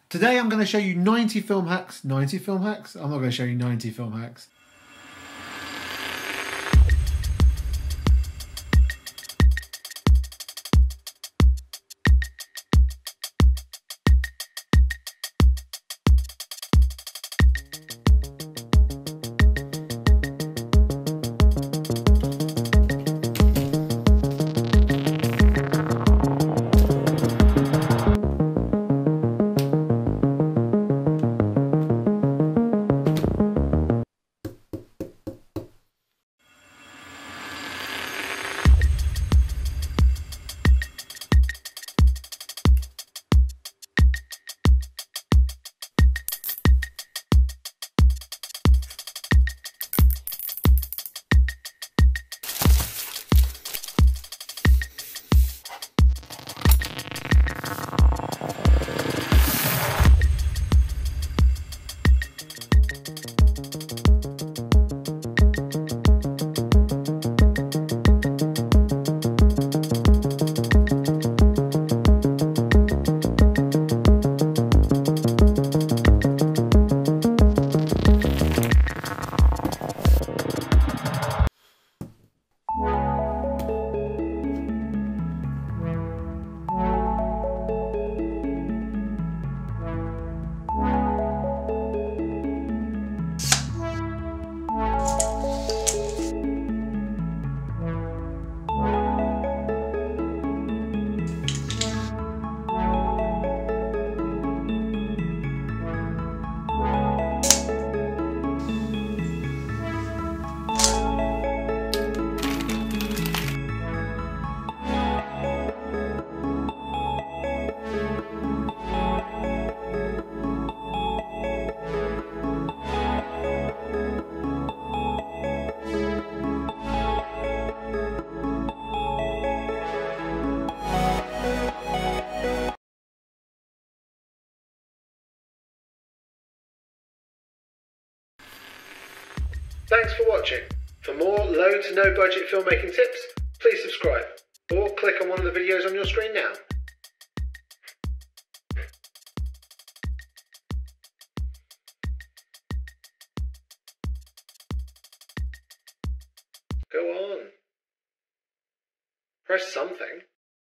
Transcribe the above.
Today I'm going to show you 90 film hacks. 90 film hacks? I'm not going to show you 90 film hacks. Thanks for watching. For more low to no budget filmmaking tips, please subscribe or click on one of the videos on your screen now. Go on. Press something.